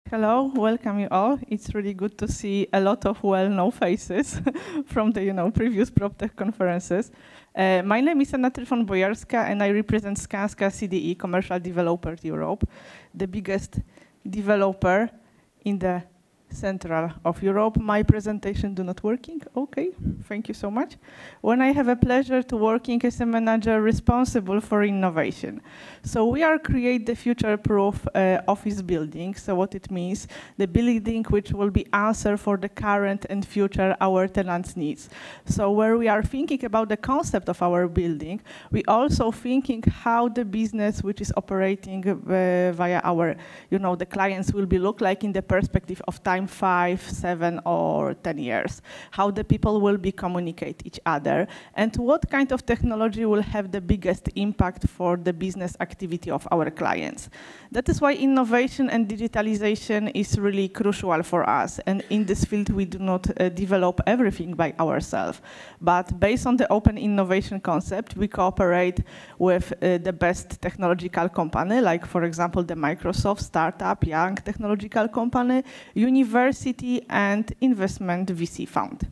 Hello, welcome you all. It's really good to see a lot of well-known faces from the previous PropTech conferences. My name is Anna Tryfon-Bojarska, and I represent Skanska CDE, Commercial Developers Europe, the biggest developer in the Central of Europe. My presentation do not working? Okay, thank you so much. When I have a pleasure to working as a manager responsible for innovation. So we are create the future-proof office building. So what it means, the building which will be answer for the current and future our tenants' needs. So where we are thinking about the concept of our building, we also thinking how the business which is operating via our, the clients will be look like in the perspective of time 5, 7, or 10 years, how the people will be communicate each other, and what kind of technology will have the biggest impact for the business activity of our clients. That is why innovation and digitalization is really crucial for us, and in this field we do not develop everything by ourselves, but based on the open innovation concept, we cooperate with the best technological company, like for example the Microsoft startup, young technological company, university, and investment VC fund.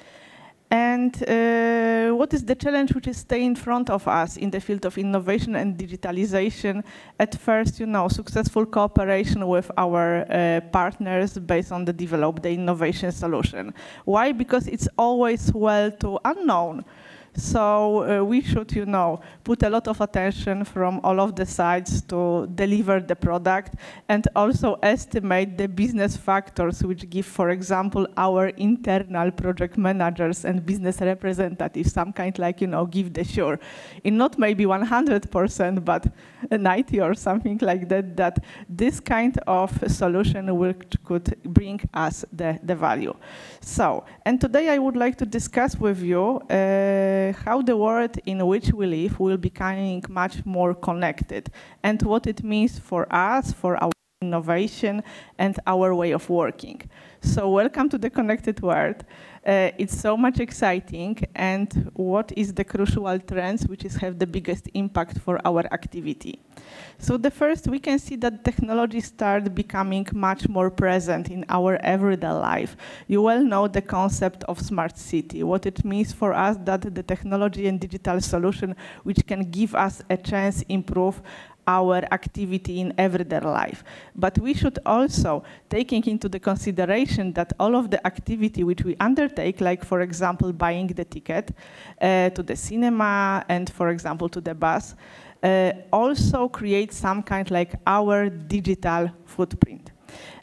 And what is the challenge which is staying in front of us in the field of innovation and digitalization? At first, successful cooperation with our partners based on the develop the innovation solution. Why? Because it's always well to unknown. So we should, put a lot of attention from all of the sides to deliver the product and also estimate the business factors which give, for example, our internal project managers and business representatives some kind like, give the sure. In not maybe 100%, but 90 or something like that, that this kind of solution which could bring us the value. So, and today I would like to discuss with you how the world in which we live will be becoming much more connected and what it means for us, for our innovation and our way of working. So welcome to the connected world. It's so much exciting, and what is the crucial trends which have the biggest impact for our activity? So the first, we can see that technology start becoming much more present in our everyday life. You well know the concept of smart city, what it means for us that the technology and digital solution which can give us a chance improve our activity in everyday life. But we should also taking into the consideration that all of the activity which we undertake, like for example, buying the ticket to the cinema and for example to the bus, also create some kind like our digital footprint.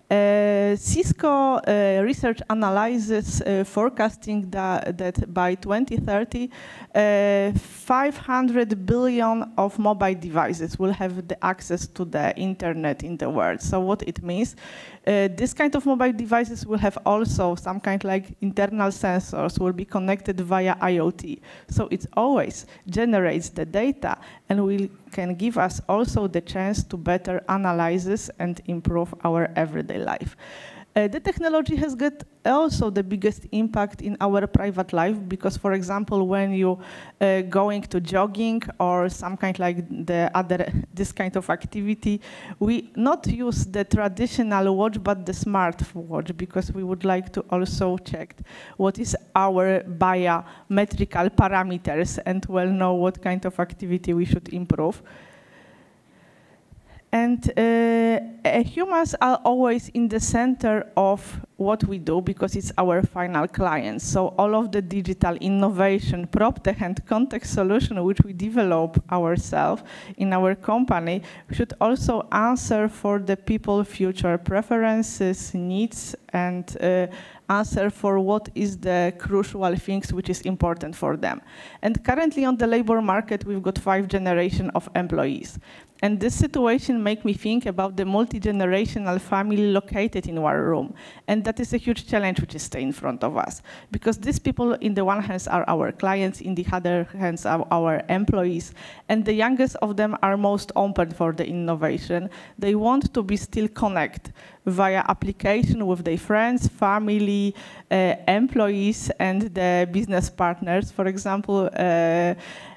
Cisco research analyzes forecasting that by 2030, 500 billion of mobile devices will have the access to the internet in the world. So what it means, this kind of mobile devices will have also some kind like internal sensors, will be connected via IoT. So it always generates the data and can give us also the chance to better analyze and improve our everyday life. The technology has got also the biggest impact in our private life because, for example, when you going to jogging or some kind like this kind of activity, we not use the traditional watch but the smart watch because we would like to also check what is our biometrical parameters and well know what kind of activity we should improve. And humans are always in the center of what we do because it's our final clients. So all of the digital innovation, PropTech and context solution which we develop ourselves in our company should also answer for the people future preferences, needs, and answer for what is the crucial things which is important for them. And currently on the labor market, we've got 5 generations of employees. And this situation make me think about the multi-generational family located in one room. And that is a huge challenge which is staying in front of us. Because these people, in the one hand, are our clients, in the other hand, are our employees. And the youngest of them are most open for the innovation. They want to be still connect via application with their friends, family, employees, and the business partners. For example,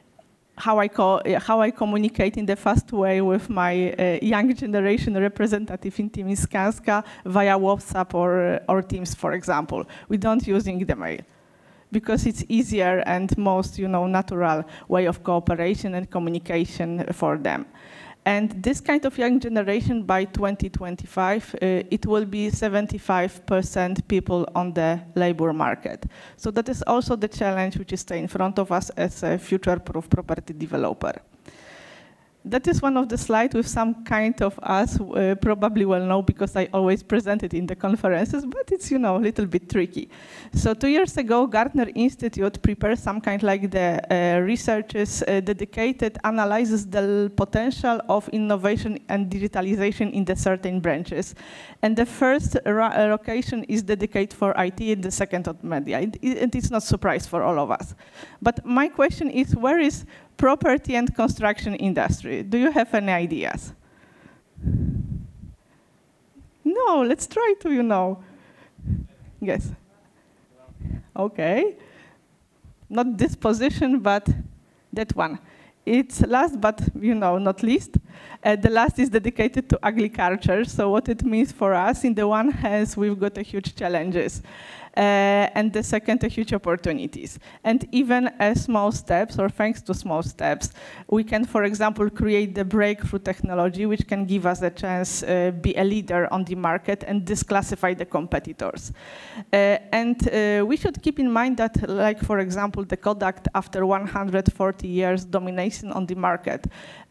how I communicate in the fast way with my young generation representative in Team Skanska via WhatsApp or Teams, for example. We don't using the mail because it's easier and most natural way of cooperation and communication for them. And this kind of young generation by 2025, it will be 75% people on the labor market. So that is also the challenge which is in front of us as a future-proof property developer. That is one of the slides with some kind of us probably well know because I always present it in the conferences, but it's a little bit tricky. So 2 years ago, Gartner Institute prepared some kind like the researchers dedicated analyzes the potential of innovation and digitalization in the certain branches. And the first location is dedicated for IT and the second of media. And it's not a surprise for all of us. But my question is, where is property and construction industry? Do you have any ideas? No, let's try to, Yes. Okay. Not this position, but that one. It's last, but not least. The last is dedicated to agriculture. So what it means for us, in the one hand, we've got a huge challenges. And the second, huge opportunities. And even as small steps, or thanks to small steps, we can, for example, create the breakthrough technology, which can give us a chance be a leader on the market and disclassify the competitors. And we should keep in mind that, like, for example, the Kodak, after 140 years domination on the market,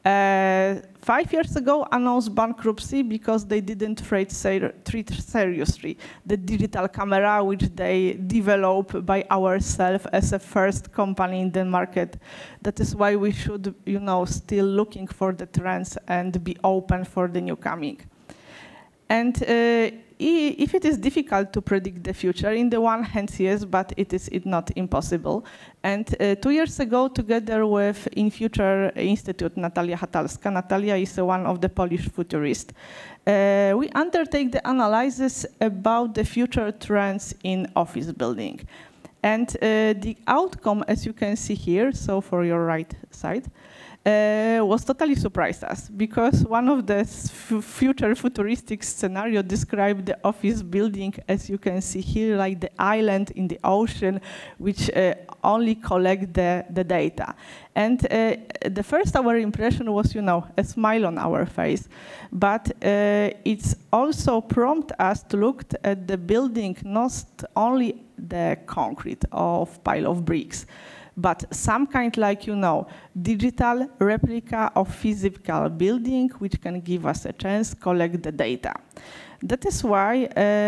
5 years ago announced bankruptcy because they didn't treat seriously the digital camera which they developed by ourselves as a first company in the market. That is why we should, still looking for the trends and be open for the new coming. And if it is difficult to predict the future, in the one hand, yes, but it is not impossible. And 2 years ago, together with InFuture Institute, Natalia Hatalska, Natalia is one of the Polish futurists, we undertake the analysis about the future trends in office building. And the outcome, as you can see here, so for your right side, was totally surprised us because one of the future futuristic scenario described the office building, as you can see here, like the island in the ocean, which only collect the data. And the first our impression was, a smile on our face, but it's also prompt us to look at the building, not only the concrete of pile of bricks, but some kind like, digital replica of physical building, which can give us a chance to collect the data. That is why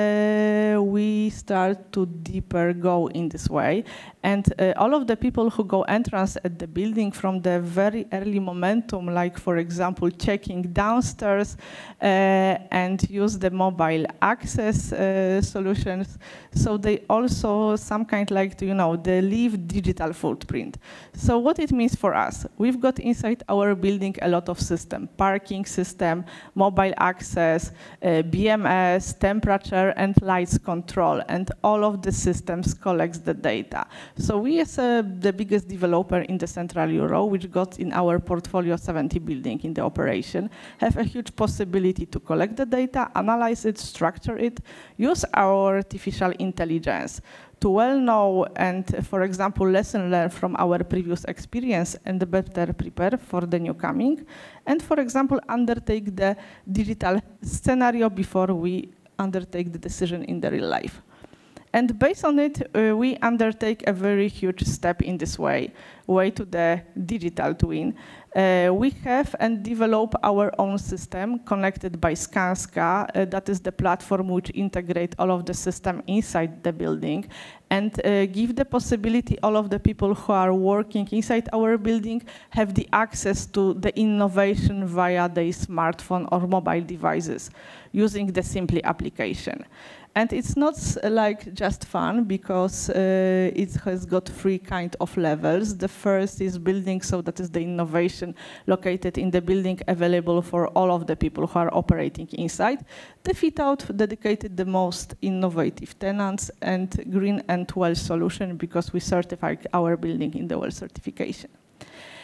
we start to deeper go in this way. And all of the people who go entrance at the building from the very early momentum, like, for example, checking downstairs and use the mobile access solutions. So they also some kind like, they leave digital footprint. So what it means for us, we've got inside our building a lot of system, parking system, mobile access, BMS, temperature, and lights control, and all of the systems collects the data. So we, as the biggest developer in the Central Europe, which got in our portfolio 70 building in the operation, have a huge possibility to collect the data, analyze it, structure it, use our artificial intelligence to well know and, for example, lesson learned from our previous experience and better prepare for the new coming. And, for example, undertake the digital scenario before we undertake the decision in the real life. And based on it, we undertake a very huge step in this way to the digital twin. We have and develop our own system connected by Skanska. That is the platform which integrate all of the system inside the building and give the possibility all of the people who are working inside our building have the access to the innovation via their smartphone or mobile devices using the Simply application. And it's not like just fun because it has got 3 kind of levels. The first is building, so that is the innovation located in the building available for all of the people who are operating inside. The fit out dedicated the most innovative tenants and green and WELL solution because we certify our building in the WELL certification.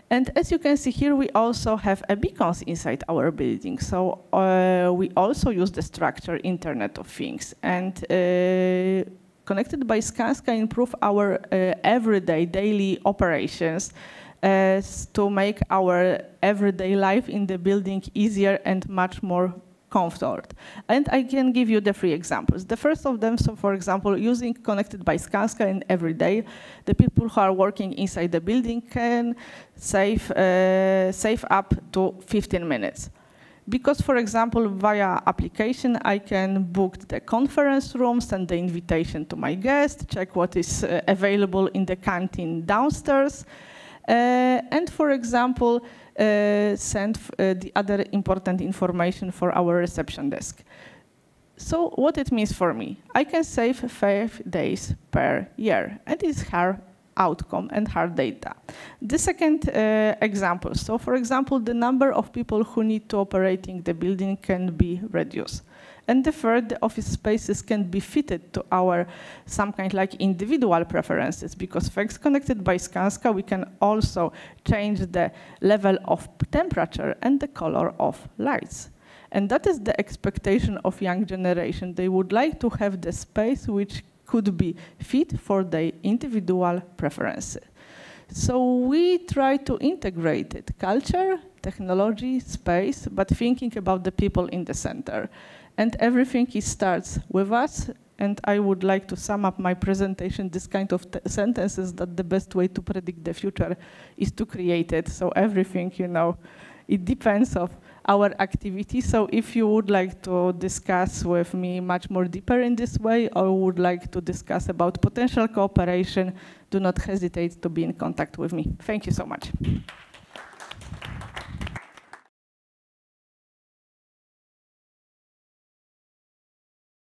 And as you can see here, we also have beacons inside our building. So we also use the structure Internet of Things. And connected by Skanska improve our everyday, daily operations to make our everyday life in the building easier and much more comfort. And I can give you the 3 examples. The first of them, so for example, using Connected by Skanska in every day, the people who are working inside the building can save up to 15 minutes. Because, for example, via application, I can book the conference room, send the invitation to my guest, check what is available in the canteen downstairs, and, for example, send the other important information for our reception desk. So what it means for me, I can save 5 days per year, and it's hard outcome and hard data. The second example, so for example, the number of people who need to operate in the building can be reduced. And the third, the office spaces can be fitted to our some kind like individual preferences, because thanks Connected by Skanska, we can also change the level of temperature and the color of lights. And that is the expectation of young generation. They would like to have the space which could be fit for their individual preferences. So we try to integrate it, culture, technology, space, but thinking about the people in the center. And everything starts with us. And I would like to sum up my presentation, this kind of sentences, that the best way to predict the future is to create it. So everything, you know, it depends on our activity. So if you would like to discuss with me much more deeper in this way, or would like to discuss about potential cooperation, do not hesitate to be in contact with me. Thank you so much.